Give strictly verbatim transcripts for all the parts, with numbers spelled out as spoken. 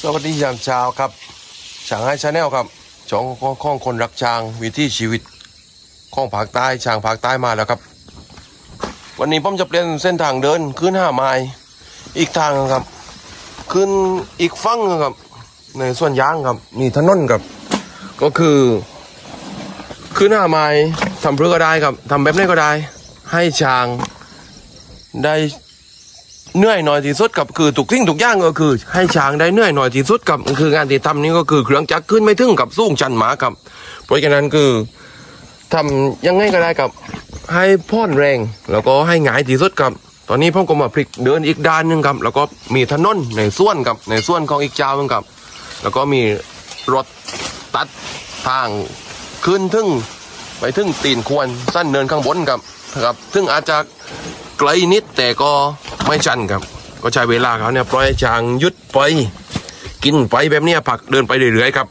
สวัสดียามเช้าครับช้างให้ชาแนลครับช่องข้องคนรักช้างวิถีชีวิตข้องภาคใต้ช้างภาคใต้มาแล้วครับวันนี้ผมจะเปลี่ยนเส้นทางเดินขึ้นห้าไมล์อีกทางครับขึ้นอีกฝั่งครับในส่วนยางครับมีถนนครับก็คือขึ้นห้าไมล์ทำเพื่อก็ได้ครับทำแบบนี้ก็ได้ให้ช้างได้เหนื่อยหน่อยที่สุดกับคือทุกสิ่งทุกอย่างก็คือให้ช้างได้เหนื่อยหน่อยที่สุดกับคืองานที่ทำนี้ก็คือเครื่องจักรขึ้นไม่ถึงกับสูงชันหมาครับเพราะฉะนั้นคือทำยังไงก็ได้กับให้พ่อนแรงแล้วก็ให้หงายที่สุดครับตอนนี้ผมก็มาพลิกเดินอีกด้านนึงครับแล้วก็มีถนนในส่วนครับในส่วนของอีกเจ้านึงครับแล้วก็มีรถตัดทางขึ้นถึงไปถึงตีนควรสั้นเนินข้างบนครับครับซึ่งอาจจะไกลนิดแต่ก็ไม่ชันครับก็ใช้เวลาเขาเนี่ยปล่อยช้างยุดไปกินไปแบบนี้ผักเดินไปเรื่อยๆครับ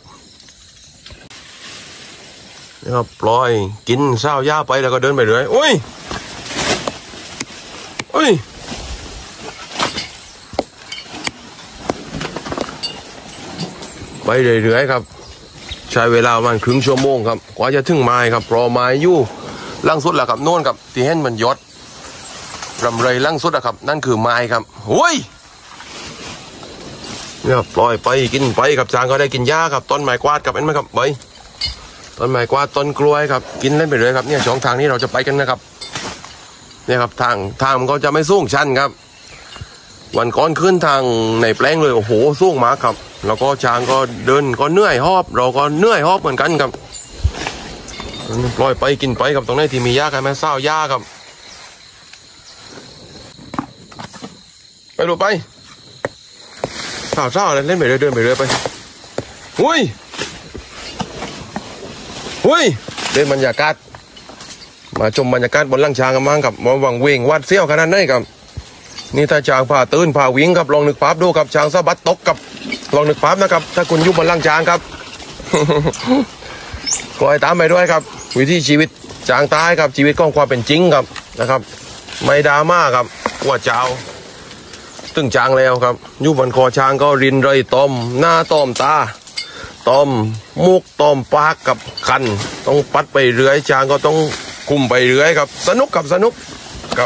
นะครับปล่อยกินเศร้าย่าไปแล้วก็เดินไปเรื่อยโอ้ยโอ้ยไปเรื่อยๆครับใช้เวลาประมาณครึ่งชั่วโมงครับกว่าจะถึงไม้ครับรอไม้อยู่ล่างสุดแหละครับโน่นครับที่เห็นมันยศรำไรล่างสุดอะครับนั่นคือไม้ครับโอ้ยเนี่ยปล่อยไปกินไปครับช้างก็ได้กินหญ้าครับต้นไม้กวาดกับเห็นไหมครับใบต้นไม้กวาดต้นกล้วยครับกินเล่นไปเลยครับเนี่ยช่องทางนี้เราจะไปกันนะครับเนี่ยครับทางทางมันก็จะไม่สูงชันครับวันก่อนขึ้นทางในแปลงเลยโอ้โหสูงมากครับแล้วก็ช้างก็เดินก็เหนื่อยหอบเราก็เหนื่อยหอบเหมือนกันครับปล่อยไปกินไปครับตรงนี้ที่มีหญ้าใครไม่เศร้าหญ้าครับไปดูไปเศร้าเศร้าเลยเล่นไปเรื่อยเดินไปเรื่อยไปหุ้ยหุ้ยเดินบรรยากาศมาชมบรรยากาศบนหลังช้างกันบ้างครับมาหวังเวงวัดเสี้ยวขนาดไหนครับนี่ถ้าช้างผ่าตื่นผ่าวิ่งครับลองนึกภาพดูครับช้างสะบัดตกกับลองนึกภาพนะครับถ้าคุณอยู่บนหลังช้างครับ ก็ให้ตามไปด้วยครับวิถีชีวิตช้างใต้ครับชีวิตของความเป็นจริงครับนะครับไม่ดราม่าครับว่าเจ้าตึงช้างแล้วครับอยู่บนคอช้างก็รินไรต้มหน้าต้มตาต้มมุกต้มปากกับคันต้องปัดไปเรื่อยช้างก็ต้องคุมไปเรื่อยครับสนุกกับสนุกกับ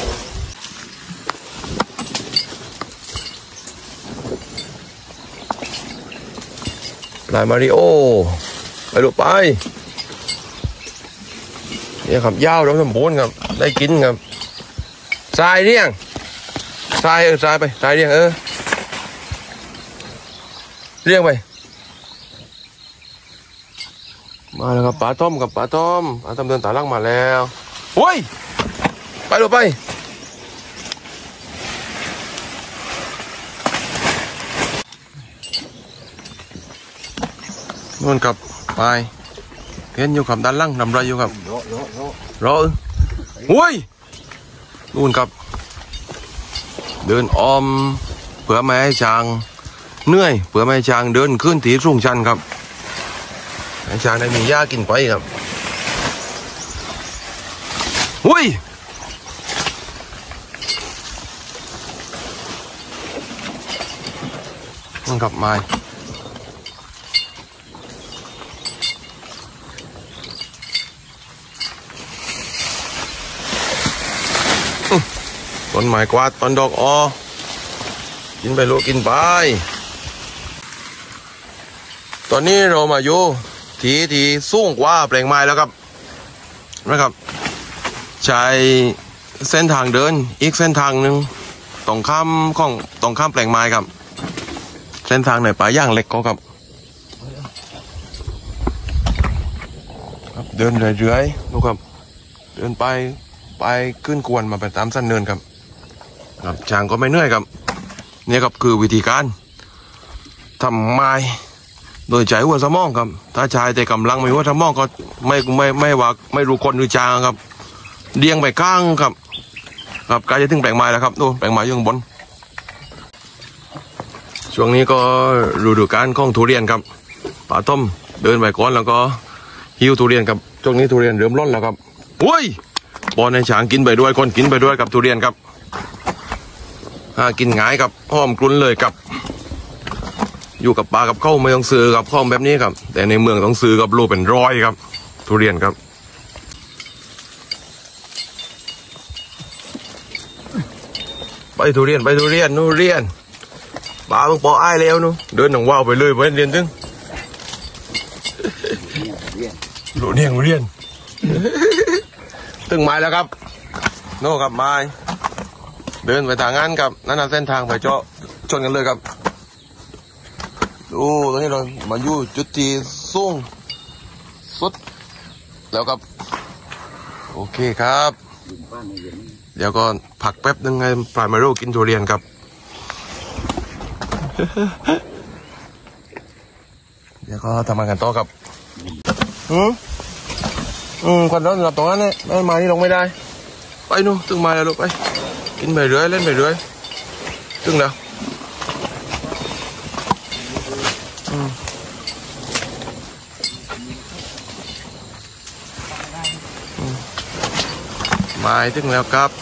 ลายมาริโอไปดูไปเนี่ยครับยาวแล้วสมบูรณ์ครับได้กินครับทรายเรียงทรายเออทรายไปทรายเรียงเออเรียงไปมาแล้วครับปลาต้มกับปลาต้มปลาต้มเดินตาล่างมาแล้วโอ้ยไปดูไปนู่นครับไปเห็นอยู่ครับด้านล่างทำไรอยู่ครับรอรอรอรอโอ้ยนู่นครับเดินออมเผื่อไม่ให้ช้างเหนื่อยเผื่อไม่ให้ช้างเดินขึ้นถีสูงชันครับให้ช้างได้มีหญ้ากินไปครับหุ้ยนั่นครับไม้ต้นไม้กวาดต้นดอกออกินไปลูกกินไปตอนนี้เรามาอยู่ที่ที่สูงกว่าแปลงไม้แล้วครับนะครับใช้เส้นทางเดินอีกเส้นทางหนึ่งตรงข้ามของตรงข้ามแปลงไม้ครับเส้นทางไหนป่าย่างเล็กก็ครับเดินเรื่อยๆดูครับเดินไปไปขึ้นกวนมาไปตามสั้นเนินครับครับช้างก็ไม่เหนื่อยครับนี่ครับคือวิธีการทำไม้โดยใช้หัวสมองครับถ้าใช้แต่กำลังไม่หัวสมองก็ไม่ไม่ไม่ว่าไม่รู้คนหรือช้างครับเดียงไปข้างครับครับใกล้จะถึงแปลงไม้แล้วครับดูแปลงไม้อยู่ข้างบนช่วงนี้ก็ฤดูกาลของทุเรียนครับป่าต้มเดินไปก่อนแล้วก็หิวทุเรียนครับช่วงนี้ทุเรียนเริ่มร้อนแล้วครับโอ้ยบอลในช้างกินไปด้วยคนกินไปด้วยกับทุเรียนครับหากินง่ายครับหอมกลุ่นเลยครับอยู่กับปลากับข้าวไม่ต้องซื้อกับข้าวแบบนี้ครับแต่ในเมืองต้องซื้อกับโลเป็นร้อยครับทุเรียนครับไปทุเรียนไปทุเรียนทุเรียนปลาต้องปออ้ายแล้วนู้เดินหนังว่าวไปเลยไปเรียนตึงโหลเรียนเรียนตึงไม้แล้วครับโน่ครับไม้เดินไปทางงานครับนั่นน่ะเส้นทางไปเจาะชนกันเลยครับดูตอนนี้เรามาอยู่จุดที่สูงสุดแล้วครับโอเคครับเดี๋ยวก็ผักแป๊บนึงไงปลามาโรกินทุเรียนครับเดี๋ยวก็ทำงานกันต่อครับอืมอืมคนร้อนหลับตรงนั้นเนี่ยไม่มานี่ลงไม่ได้ไปนู่นตึงมาแล้วลูกไปกินไปเรื่อยเล่นไปเรื่อยตึงแล้วอืมมาตึงแล้วครับ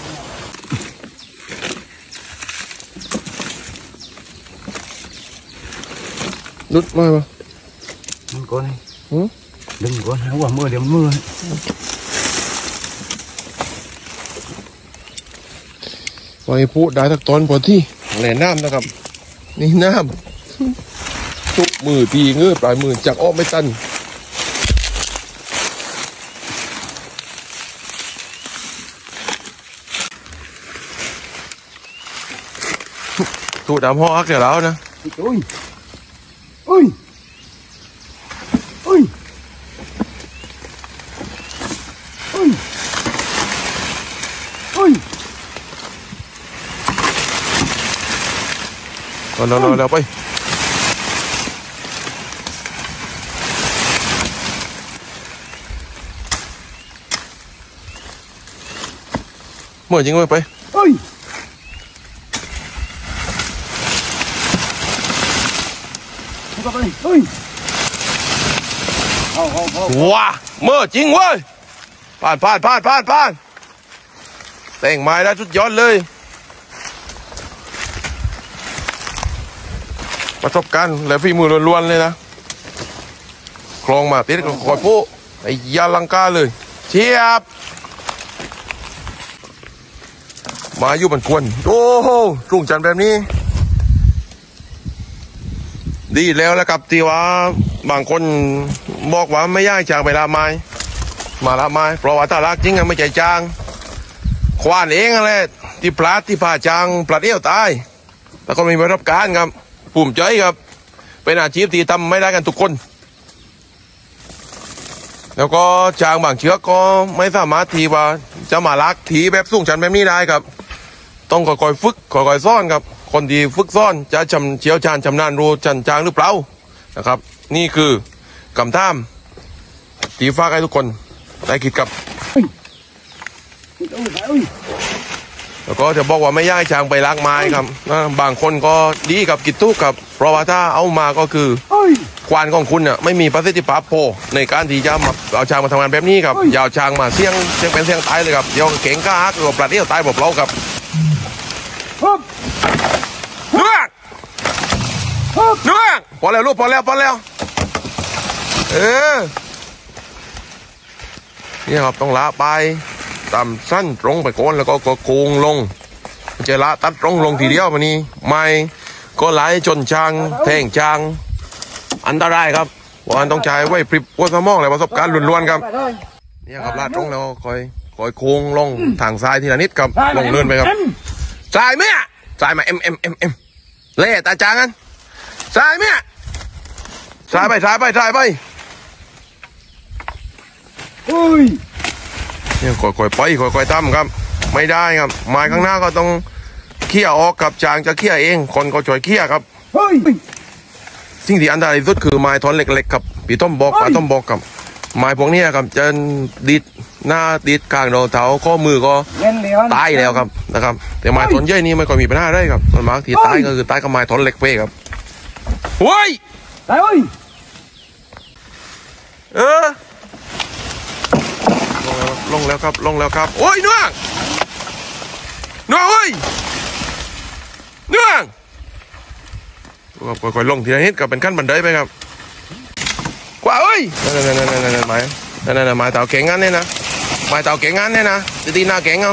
ดุดมาปะมันก้อนนี่หืมดึงก้อนหัวมือเดี๋ยวมือไว้พูดได้ทักตอนพอที่แหล่น้ำนะครับนี่น้ำทุกมือตีเงื้อปลายมือจากอ้อไม่ตันถูกดำห้ออักเดี๋ยวแล้วนะอุ้ยอุ้ยอุ้ยอุ้ยอุ้ยเราเราเราไปเมื่อจริงเลยไปเฮ้ยก็ไปเฮ้ยว้าเมื่อจริงเว้ยผ่านผ่านผ่านผ่านผ่านแต่งไม้ได้ชุดย้อนเลยประสบการณ์และฝีมือล้วนๆเลยนะคลองมาติดกับคอยผู้ไอ้ยาลังกาเลยเชียบมาอยู่บนควนโอ้โหรุ่งจันทร์แบบนี้ดีแล้วแล้วครับที่ว่าบางคนบอกว่าไม่ย่ายจางไปละไม้มาละไม้เพราะว่าถ้ารักจริงไม่ใจจางควานเองอะไรที่พลาดที่ผ่าจางพลาดเอี้ยวตายแต่ก็มีประสบการณ์ครับภูมิใจครับเป็นอาชีพที่ทำไม่ได้กันทุกคนแล้วก็จางบางเชือกก็ไม่สามารถทีว่าจะมาลักทีแบบสูงชันแบบนี้ได้ครับต้องค่อยๆฝึกค่อยๆซ่อนครับคนที่ฝึกซ่อนจะชำเชี่ยวชาญชำนาญรู้จันจางหรือเปล่านะครับนี่คือกำท่ามตีฟ้าให้ทุกคนได้คิดกับแล้วก็จะบอกว่าไม่ย่ายจางไปล้างไม้ครับบางคนก็ดีกับกิจทุกครับเพราะว่าถ้าเอามาก็คือควานของคุณเนี่ยไม่มีประสิทธิภาพพอในการที่จะมาเอาช้างมาทำงานแบบนี้ครับยาวช้างมาเสี่ยงเสี่ยงเป็นเสี่ยงตายเลยครับเดี๋ยวเก่งก้าฮักหรือปลาเดี่ยวตายบอกเราครับเนื้อเนื้อพอแล้วลูกพอแล้วพอแล้วเออนี่ครับต้องละไปตามสั้นตรงไปก่อนแล้วก็โค้งลงจะละตัดตรงลงทีเดียววันนี้ไม่ก็ไหลจนช้างแทงช้างอันตรายครับวันต้องใช้ไว้พริบวัวสมองและประสบการณ์ล้วนๆครับนี่ครับลาดตรงแล้วคอยคอยโค้งลงทางซ้ายทีละนิดครับลงเนินไปครับซ้ายไหมอ่ะซ้ายมาเอ็มเอ็มเอ็มเอ็มเล่ตาจางกันซ้ายไหมอ่ะซ้ายไปซ้ายไปซ้ายไปอุ้ยเนี่ยคอยคอยไปคอยคอยตั้มครับไม่ได้ครับไม้ข้างหน้าก็ต้องเขี่ยออกกับจางจะเขี่ยเองคนก็ช่วยเขี่ยครับสิ่งที่อันตรายที่สุดคือไม้ท่อนเล็กๆครับพี่ต้มบอกป้าต้มบอกครับไม้พวกนี้ครับจะดิดหน้าดิดกลางเราเท้าข้อมือก็ตายแล้วครับนะครับแต่ไม้ท่อนใหญ่นี่ไม่ค่อยมีปัญหาได้ครับมันมากที่ตายก็คือตายกับไม้ท่อนเล็กเป้ครับโว้ยตายเว้ยเออลงแล้วครับลงแล้วครับโอ้ยเนื่องเนื่องเฮ้ยเนื่องค่อยๆลงทีละนิดก็เป็นขั้นบันไดไปครับกว่าเอ้ยนั่นนั่นนั่นนั่นนั่นไม้นั่นนั่นไม้เต่าเก่งงั้นเนี่ยนะไม้เต่าเก่งงั้นเนี่ยนะตีตีหน้าเก่งเอา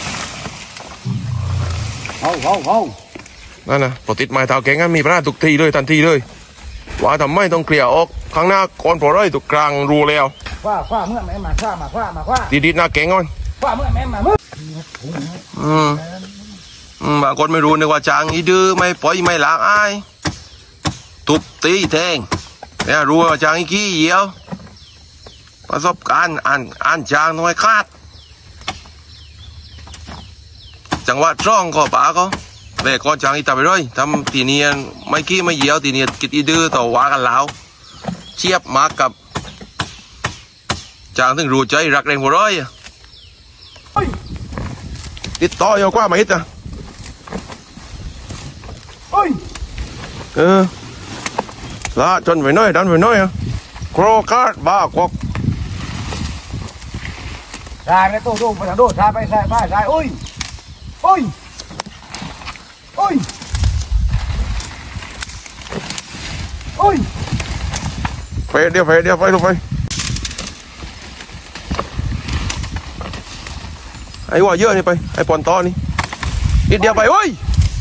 เอาเอาเอานั่นนะพอติดไม้เต่าเก่งงั้นมีปัญหาทุกทีเลยทันทีเลยว่าทำไมต้องเคลียร์ออกข้างหน้าก่อนพอเลยถูกกลางรูแล้วคว้าคว้าเมื่อแม่มาคว้ามาคว้ามาคว้าตีดีหน้าเก่งก่อนคว้าเมื่อแม่มาเมื่ออืมอืมบางคนไม่รู้นึกว่าจางอีดื้อไม่ปล่อยไม่ล้างอายทุบตีแทงเนี่ยรู้ว่าจางอีขี้เหี่ยวประสบการณ์อ่านอ่านจางน้อยคาดจังหวะช่องก็ป่าก็แต่ก็จางอีตาไปเลยทำตีเนียนไม่ขี้ไม่เหี่ยวตีเนียนกิดอีดื้อต่อว่ากันแล้วเชียบมากกับจางถึงรู้ใจรักแรงหัวร้อยติดต่อเยอะกว่าไหมจ๊ะเออละจนไปน้อยดันไปน้อยอ่ะโครกาดบ้ากอกใช่แล้วตู้ตู้ไปทางโดดใช่ไปใช่ไปใช่โอ้ยโอ้ยโอ้ยโอ้ยไปเดี๋ยวไปเดี๋ยวไปลงไปไอ้ว่าเยอะนี่ไปไอ้ปอนตอนี่นิดเดียวไปโอ้ย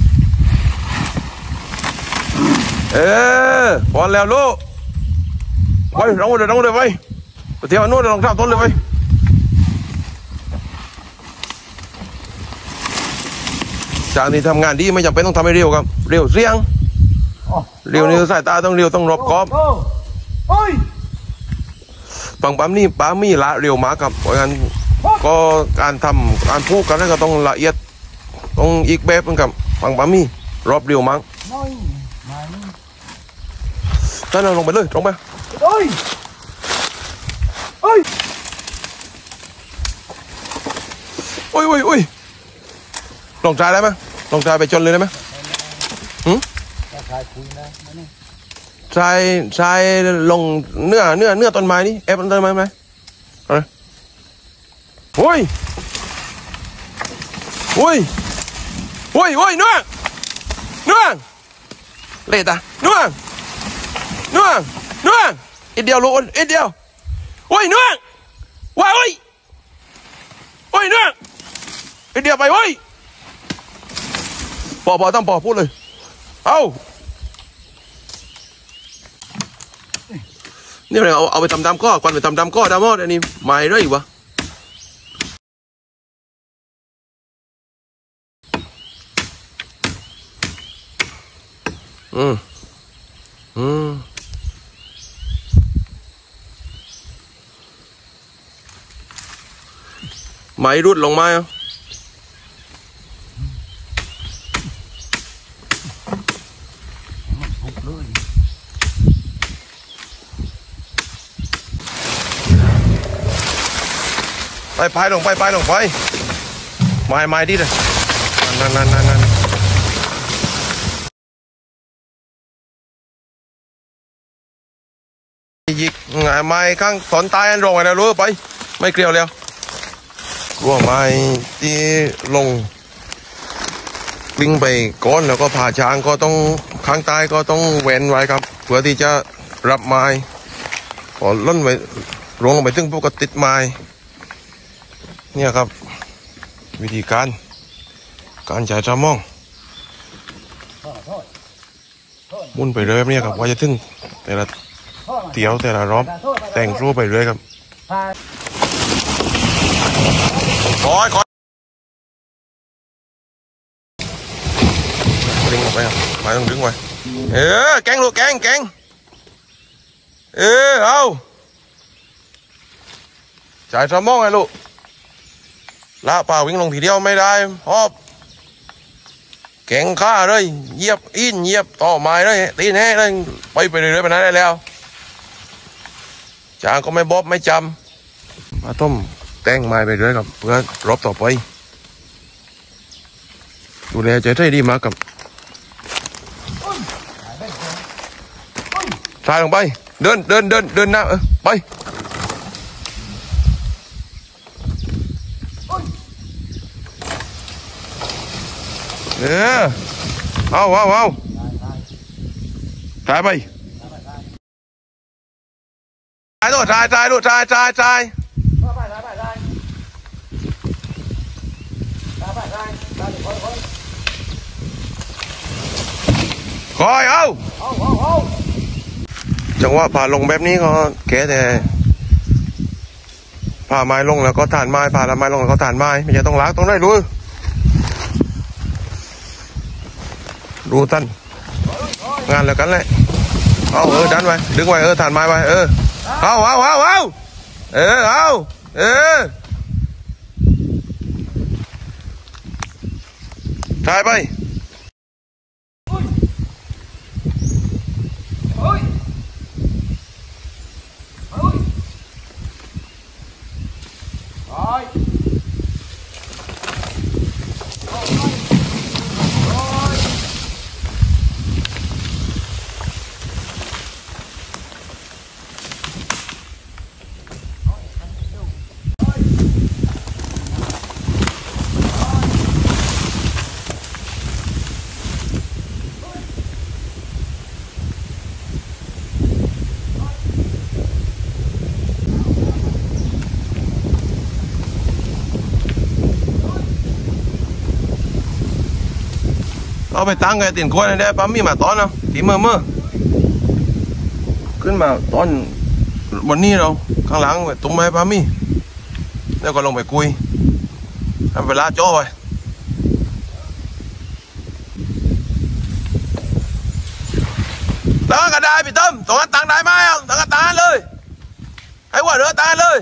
เออปอนแล้วลูกไปลงเลยลงเลยไปไปเที่ยวนู้นลงท่าต้นเลยไปจากนี้ทำงานดีไม่จำเป็นต้องทำให้เร็วครับเร็วเสียงเร็วนี่สายตาต้องเร็วต้องรอบคอบฝั่งปั๊มนี่ปั๊มมีละเร็วมากครับเพราะงั้นก็การทำการพูดกันก็ต้องละเอียดต้องอีกแบบนึงครับฝั่งปั๊มมีรอบเร็วมากท่านเราลงไปเลยลงไปโอ้ยโอ้ยโอ้ยโอ้ยโอ้ยลงใจได้ไหมลงใจไปจนเลยได้ไหมหืมใจใจลงเนื้อเนื้อเนื้อต้นไม้นี่เอฟต้นไม้ไหมอะไรโอ้ยโอ้ยโอ้ยโอ้ยเนื้อเนื้อเละตาเนื้อเนื้อเนื้ออีเดียวลูกอีเดียวโอ้ยเนื้อว้าโอ้ยโอ้ยเนื้ออีเดียวไปโอ้ยปอปอต้องปอพูดเลยเอานี่อะไรเอาเอาไปทำดำก้อควันไปทำดำก้อดำมอดอันนี้ไม่ได้วะอืมอืมไม่รุดลงมาอ่ะไปไปลงไปไปลงไปไม่ไม่ดิเลยนั่นนั่นนั่นนั่นยิกไม้ข้างสนตายอันลงไปแล้วรู้ไปไม่เกลียวแล้วรั่วไม้ที่ลงวิ่งไปก้อนแล้วก็ผ่าช้างก็ต้องข้างใต้ก็ต้องเว้นไว้ครับเพื่อที่จะรับไม้พอล้นไปลงลงไปถึงพวกก็ติดไม้เนี่ยครับวิธีการการใช้ตามองมุ่นไปเรื่อยเนี่ยครับว่าจะถึงแต่ละเตี๋ยวแต่ละรอบแต่งรูปไปเรื่อยครับคอยคอยดึงลงไปครับไม่ต้องดึงไว้เออแกงลูกแกงแกงเออเอาใช้ตามองไงลูกละป่าวิ่งลงทีเดียวไม่ได้พอบแข็งข้าเลยเหยียบอินเหยียบต่อไม้เลยตีนแห่เลยไปไปเรื่อยๆไปนั้นได้แล้วจางก็ไม่บ๊อบไม่จำมาต้มแต่งไม้ไปเรื่อยครับเพื่อรอบต่อไปดูแลใจใจดีมากครับทายลงไปเดินเดินเดินเดินหน้าเออไปเออเอาเอาเอาถ่ายไปถ่ายดูถ่ายถ่ายดูถ่ายถ่ายถ่ายคอยเอาจังหวะผ่าลงแบบนี้ก็แก่แต่ผ่าไม้ลงแล้วก็ฐานไม้ผ่าละไม้ลงแล้วก็ฐานไม้ไม่ใช่ต้องล้างต้องได้รู้ดูท่านงานแล้วกันเลยเอาเออดันไว้ดึงไว้เออฐานไม้ไว้เออเอาเอาเอาเอาเออเอาเออถ่ายไปเอาไปตั้งไงติ่นกล้วยได้ปั๊มมีมาตอนนะทีเมื่อเมื่อขึ้นมาตอนวันนี้เราข้างหลังไปตุ้มไม้ปั๊มมีแล้วก็ลงไปคุยทำเวลาโจ้ไปตั้งกันได้พี่ต้มตรงนั้นตั้งได้ไหมเอาตั้งกันตั้งเลยให้ว่าเรือตั้งเลย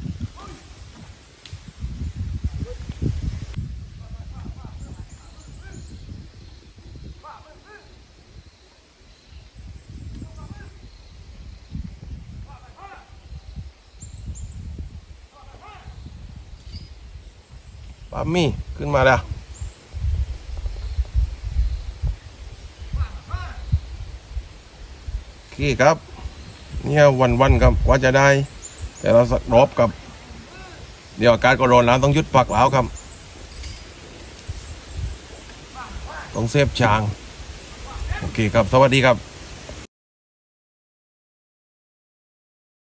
ปั๊มมี่ขึ้นมาแล้วโอเคครับเนี่ยวันวันครับกว่าจะได้แต่เราสักรอบกับเดี๋ยวอากาศก็ร้อนแล้วต้องยุดปักแล้วครับต้องเซฟช้างโอเคครับสวัสดีครับ